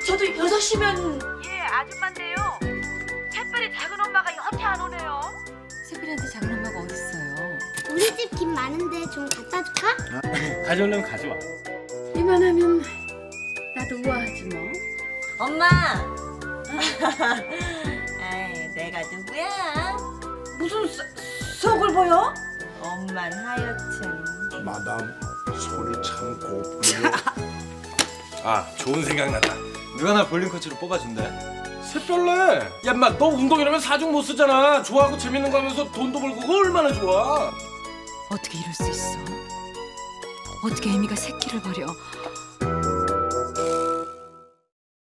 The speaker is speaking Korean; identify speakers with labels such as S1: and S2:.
S1: 저도 6시면.
S2: 예, 아줌마인데요. 새별이 작은 엄마가 여태 안 오네요.
S1: 새별이한테 작은 엄마가 어딨어요?
S3: 우리 집 김 많은데 좀 갖다 줄까?
S4: 가져오려면 가져와.
S1: 이만하면 나도 우아하지 뭐.
S5: 엄마! 아이, 내가 누구야?
S2: 무슨 속을 보여?
S5: 엄만 하여튼.
S6: 마담 소리 참 고프네요.
S4: 아, 좋은 생각 났다. 누가 나 볼링 코치로 뽑아준대. 새별래. 야, 인마 너 운동이라면 사중 못 쓰잖아. 좋아하고 재밌는 거 하면서 돈도 벌고 그거 얼마나 좋아.
S1: 어떻게 이럴 수 있어? 어떻게 애미가 새끼를 버려?